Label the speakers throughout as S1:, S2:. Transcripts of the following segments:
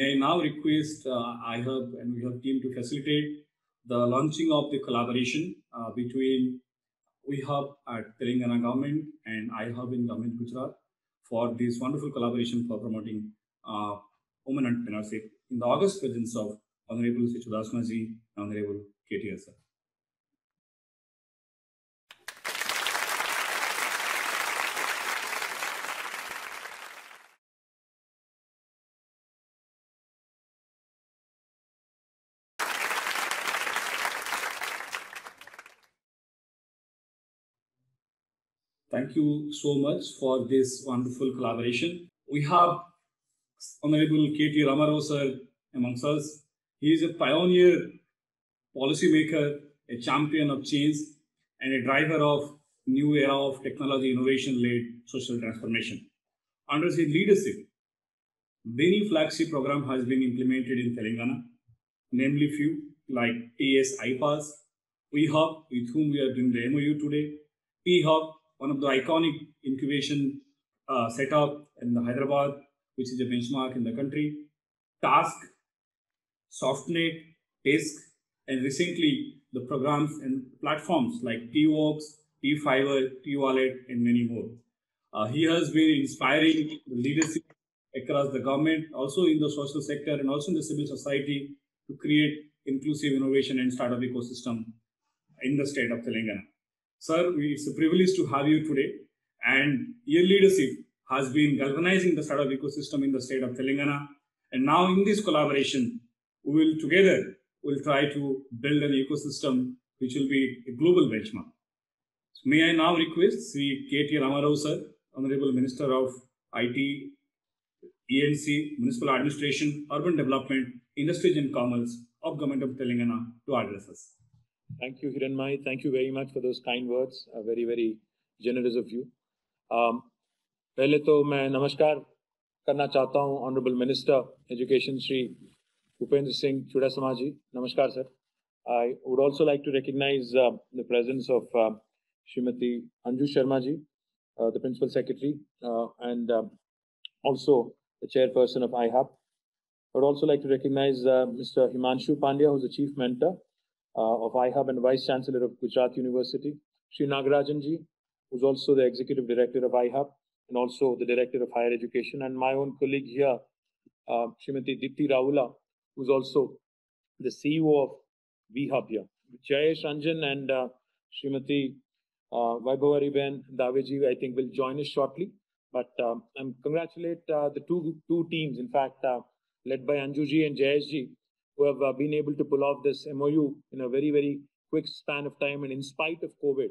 S1: May I now request IHUB and we have team to facilitate the launching of the collaboration between WeHub at Telangana government and iHub in government Gujarat for this wonderful collaboration for promoting women entrepreneurship in the august presence of Honorable Sri Chudasma ji and Honorable KTR sir. Thank you so much for this wonderful collaboration. We have Honorable K.T. Ramarao sir amongst us. He is a pioneer, policymaker, a champion of change, and a driver of new era of technology innovation-led social transformation. Under his leadership, many flagship program has been implemented in Telangana, namely few like TS iPass, WeHub, with whom we are doing the MOU today, PHub, one of the iconic incubation setup in the Hyderabad, which is a benchmark in the country, Task, SoftNet, Disk, and recently the programs and platforms like TWorks, TFiber, TWallet, and many more. He has been inspiring the leadership across the government, also in the social sector and also in the civil society to create inclusive innovation and startup ecosystem in the state of Telangana. Sir, it's a privilege to have you today, and your leadership has been galvanizing the startup ecosystem in the state of Telangana. And now in this collaboration, we will together try to build an ecosystem which will be a global benchmark. So may I now request Sri K.T. Ramarao sir, Honorable Minister of IT, ENC, Municipal Administration, Urban Development, Industries and Commerce of Government of Telangana to address us.
S2: Thank you, Hiranmai. Thank you very much for those kind words. Very, very generous of you. पहले तो मैं नमस्कार करना चाहता हूँ honourable minister education Shri Upendra Singh Chudasama ji. नमस्कार sir. I would also like to recognize the presence of Srimati Anju Sharma ji, the Principal Secretary, and also the Chairperson of iHub. I would also like to recognize Mr. Himanshu Pandya, who is the Chief Mentor of iHub and Vice Chancellor of Gujarat University. Sri Nagarajan ji, who is also the Executive Director of iHub and also the Director of Higher Education, and my own colleague here, Srimati Dipti Raula, who is also the CEO of WeHub here. Jayesh Ranjan and Srimati Vaibhavariben Daveji, I think, will join us shortly. But I congratulate the two teams, in fact, led by Anjuji and Jayesh, who have been able to pull off this MOU in a very, very quick span of time and in spite of COVID.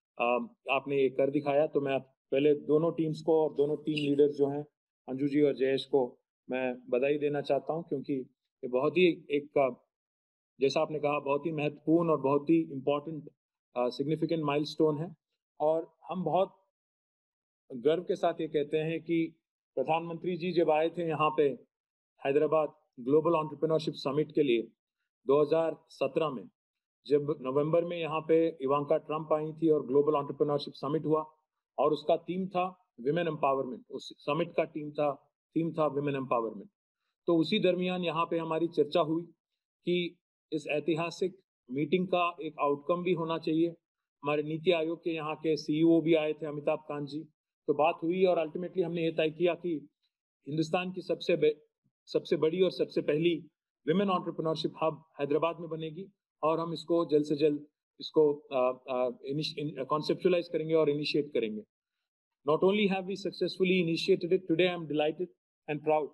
S2: आपने ये कर दिखाया, तो मैं पहले दोनों teams को और दोनों टीम लीडर्स जो हैं अंजू जी और जयेश को मैं बधाई देना चाहता हूं, क्योंकि ये बहुत ही एक जैसा आपने कहा बहुत ही महत्वपूर्ण और बहुत ही इम्पोर्टेंट सिग्निफिकेंट माइलस्टोन है. और हम बहुत गर्व के साथ ये कहते हैं कि प्रधानमंत्री जी जब आए थे यहाँ पे हैदराबाद ग्लोबल एंटरप्रेन्योरशिप समिट के लिए 2017 में, जब नवंबर में यहाँ पे इवांका ट्रंप आई थी और ग्लोबल एंटरप्रेन्योरशिप समिट हुआ और उसका थीम था विमेन एम्पावरमेंट. उस समिट का थीम था विमेन एम्पावरमेंट. तो उसी दरमियान यहाँ पे हमारी चर्चा हुई कि इस ऐतिहासिक मीटिंग का एक आउटकम भी होना चाहिए. हमारे नीति आयोग के यहाँ के CEO भी आए थे, अमिताभ कांत जी. तो बात हुई और अल्टीमेटली हमने ये तय किया कि हिंदुस्तान की सबसे बड़ी और सबसे पहली विमेन एंटरप्रेन्योरशिप हब हैदराबाद में बनेगी और हम इसको जल्द से जल्द इसको कॉन्सेप्चुअलाइज करेंगे और इनिशिएट करेंगे. Not only have we successfully initiated it, today I'm delighted and proud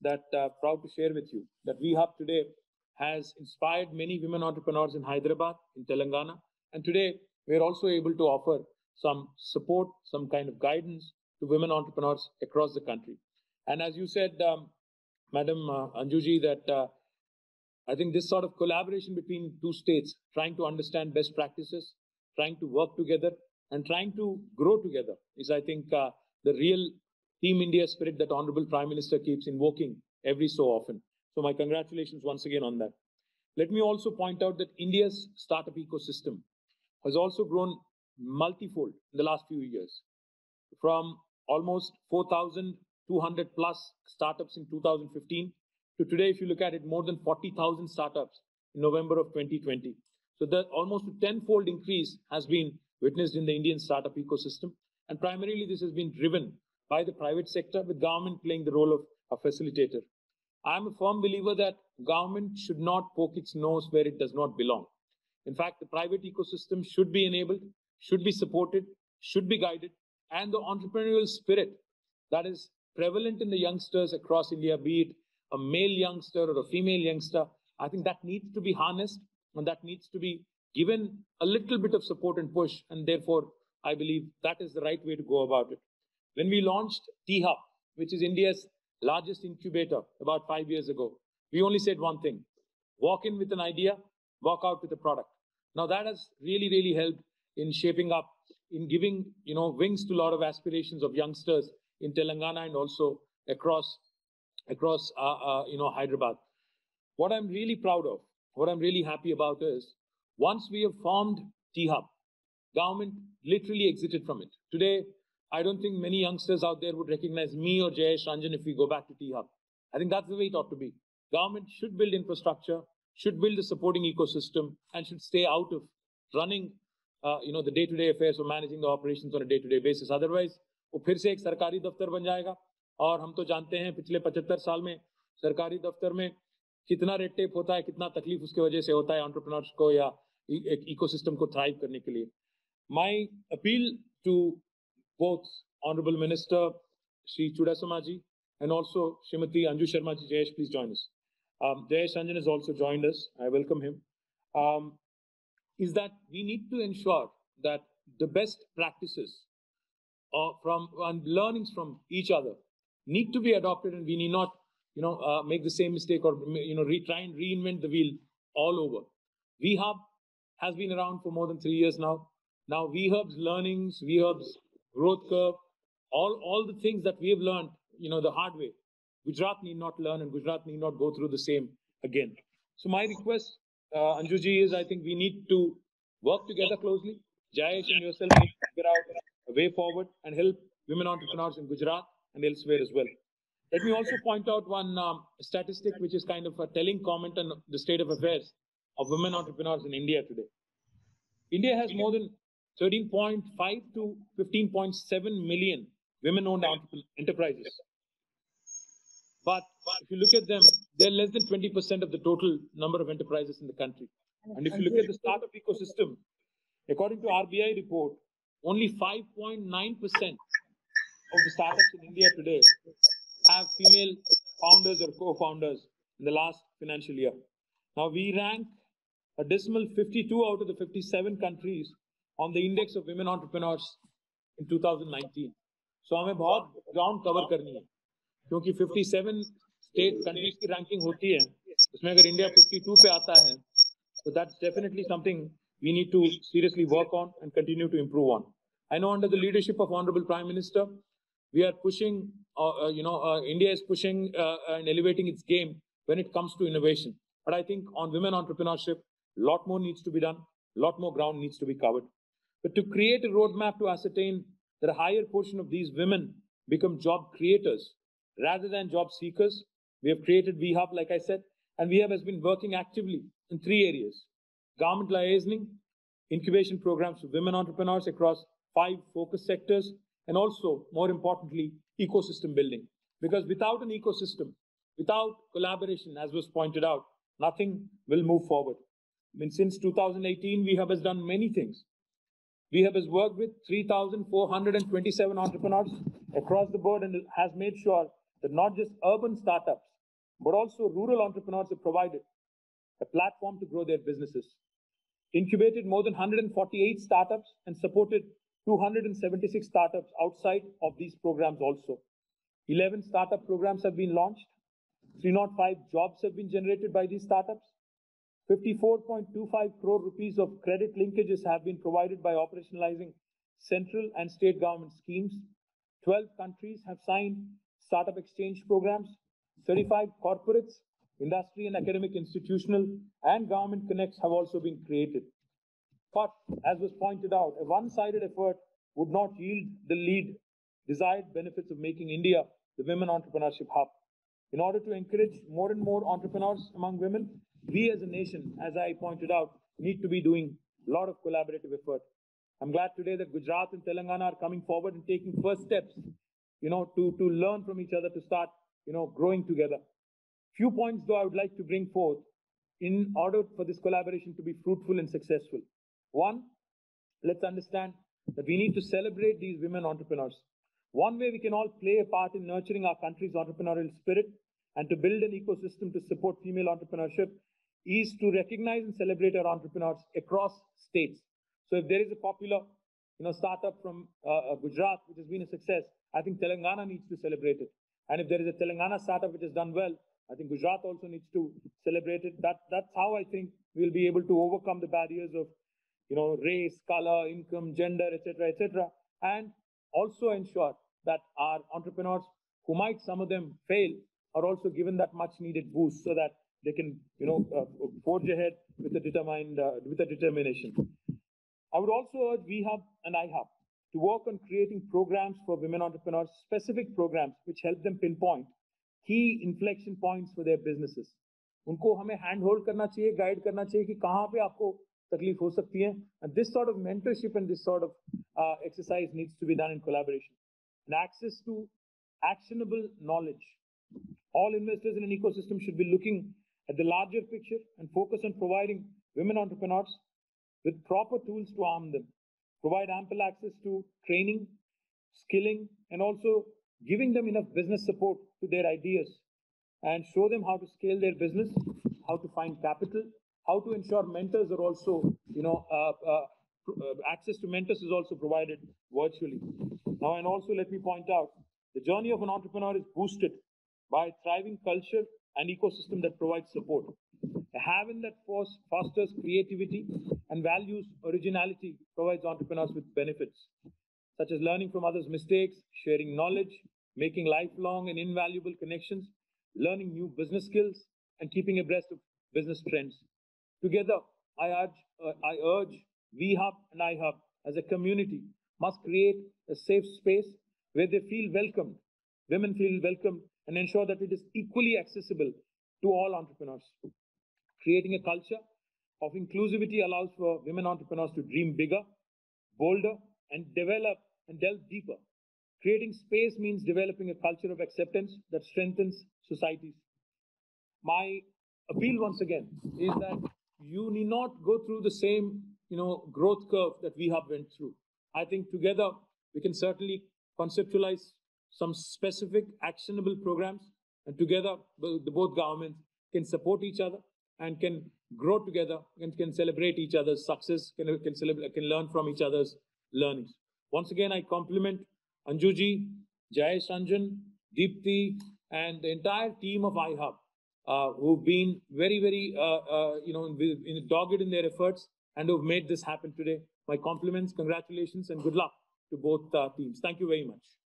S2: to share with you that WeHub today has inspired many women entrepreneurs in Hyderabad, in Telangana, and today we are also able to offer some support, some kind of guidance to women entrepreneurs across the country. And as you said, Madam Anjuji, that I think this sort of collaboration between two states, trying to understand best practices, trying to work together, and trying to grow together is, I think, the real Team India spirit that Honorable Prime Minister keeps invoking every so often. So my congratulations once again on that. Let me also point out that India's startup ecosystem has also grown multifold in the last few years. From almost 4,200 plus startups in 2015 to today, if you look at it, more than 40,000 startups in November of 2020. So the almost a tenfold increase has been witnessed in the Indian startup ecosystem. And primarily this has been driven by the private sector, with government playing the role of a facilitator. I'm a firm believer that government should not poke its nose where it does not belong. In fact, the private ecosystem should be enabled, should be supported, should be guided, and the entrepreneurial spirit that is prevalent in the youngsters across India, be it a male youngster or a female youngster, I think that needs to be harnessed and that needs to be given a little bit of support and push. And therefore, I believe that is the right way to go about it. When we launched T-Hub, which is India's largest incubator about 5 years ago, we only said one thing: walk in with an idea, walk out with a product. Now that has really, really helped in shaping up, in giving wings to a lot of aspirations of youngsters in Telangana and also across Hyderabad. What I'm really proud of, what I'm really happy about is, once we have formed T-Hub, government literally exited from it. Today, I don't think many youngsters out there would recognize me or Jayesh Ranjan if we go back to T-Hub. I think that's the way it ought to be. Government should build infrastructure, should build a supporting ecosystem, and should stay out of running the day-to-day affairs or managing the operations on a day-to-day basis. Otherwise, वो फिर से एक सरकारी दफ्तर बन जाएगा, और हम तो जानते हैं पिछले 75 साल में सरकारी दफ्तर में कितना रेड टेप होता है, कितना तकलीफ उसके वजह से होता है एंटरप्रेन्योर्स को या एक इकोसिस्टम को थ्राइव करने के लिए. My appeal to both Honorable Minister Shri Chudasama ji and also Srimati Anju Sharma ji. Jayesh, please join us. Jayesh Ranjan has also joined us. I welcome him. Is that we need to ensure that the best practices and learnings from each other need to be adopted, and we need not make the same mistake or try and reinvent the wheel all over. VHub has been around for more than 3 years now. Now VHub's learnings, VHub's growth curve, all the things that we have learned the hard way, Gujarat need not learn, and Gujarat need not go through the same again. So my request, Anjuji, is I think we need to work together closely. Jayesh and yourself need to figure out a way forward and help women entrepreneurs in Gujarat and elsewhere as well. Let me also point out one statistic which is kind of a telling comment on the state of affairs of women entrepreneurs in India today. India has more than 13.5 to 15.7 million women-owned enterprises. But if you look at them, they're less than 20% of the total number of enterprises in the country. And if you look at the startup ecosystem, according to RBI report, only 5.9% of the startups in India today have female founders or co-founders in the last financial year. Now we rank a dismal 52 out of the 57 countries on the index of women entrepreneurs in 2019. So हमें बहुत ground cover करनी है, क्योंकि 57 state countries की ranking होती है, उसमें अगर India 52 पे आता है, so that's definitely something we need to seriously work on and continue to improve on. I know under the leadership of Honorable Prime Minister, we are pushing, India is pushing and elevating its game when it comes to innovation. But I think on women entrepreneurship, a lot more needs to be done, a lot more ground needs to be covered. But to create a roadmap to ascertain that a higher portion of these women become job creators rather than job seekers, we have created VHub, like I said, and VHub has been working actively in 3 areas: government liaising, incubation programs for women entrepreneurs across 5 focus sectors, and also, more importantly, ecosystem building. Because without an ecosystem, without collaboration, as was pointed out, nothing will move forward. I mean, since 2018, VHub has done many things. VHub has worked with 3,427 entrepreneurs across the board and has made sure that not just urban startups, but also rural entrepreneurs are provided a platform to grow their businesses. Incubated more than 148 startups and supported 276 startups outside of these programs also. 11 startup programs have been launched. 305 jobs have been generated by these startups. 54.25 crore rupees of credit linkages have been provided by operationalizing central and state government schemes. 12 countries have signed startup exchange programs. 35 corporates, industry and academic, institutional, and government connects have also been created. But as was pointed out, a one-sided effort would not yield the desired benefits of making India the women entrepreneurship hub. in order to encourage more and more entrepreneurs among women, we as a nation, as I pointed out, need to be doing a lot of collaborative effort. I'm glad today that Gujarat and Telangana are coming forward and taking first steps, to learn from each other, to start, growing together. Few points, though, I would like to bring forth in order for this collaboration to be fruitful and successful. One, let's understand that we need to celebrate these women entrepreneurs. One way we can all play a part in nurturing our country's entrepreneurial spirit and to build an ecosystem to support female entrepreneurship is to recognize and celebrate our entrepreneurs across states. So if there is a popular, startup from Gujarat which has been a success, I think Telangana needs to celebrate it. And if there is a Telangana startup which has done well, I think Gujarat also needs to celebrate it. That's how I think we'll be able to overcome the barriers of, race, color, income, gender, etc., and also ensure that our entrepreneurs, who might some of them fail, are also given that much needed boost so that they can, forge ahead with a determination. I would also urge VHub and iHub to work on creating programs for women entrepreneurs, specific programs which help them pinpoint key inflection points for their businesses. उनको हमें hand hold करना चाहिए, guide करना चाहिए कि कहाँ पे आपको तकलीफ हो सकती है. And this sort of mentorship and this sort of exercise needs to be done in collaboration. And access to actionable knowledge. All investors in an ecosystem should be looking at the larger picture and focus on providing women entrepreneurs with proper tools to arm them, provide ample access to training, skilling, and also giving them enough business support to their ideas, and show them how to scale their business, how to find capital, how to ensure mentors are also, access to mentors is also provided virtually. Now, and also let me point out, the journey of an entrepreneur is boosted by a thriving culture and ecosystem that provides support. A haven that fosters creativity and values originality provides entrepreneurs with benefits, such as learning from others' mistakes, sharing knowledge, making lifelong and invaluable connections, learning new business skills, and keeping abreast of business trends. Together, I urge VHub and iHub as a community must create a safe space where they feel welcomed, women feel welcomed, and ensure that it is equally accessible to all entrepreneurs. Creating a culture of inclusivity allows for women entrepreneurs to dream bigger, bolder, and develop and delve deeper. Creating space means developing a culture of acceptance that strengthens societies. My appeal once again is that you need not go through the same, growth curve that VHub went through. I think together we can certainly conceptualize some specific actionable programs, and together both governments can support each other and can grow together and can celebrate each other's success, can learn from each other's learnings. Once again, I compliment Anjuji, Jayesh Ranjan, Deepthi, and the entire team of iHub, who've been very, very, dogged in their efforts and who've made this happen today. My compliments, congratulations, and good luck to both teams. Thank you very much.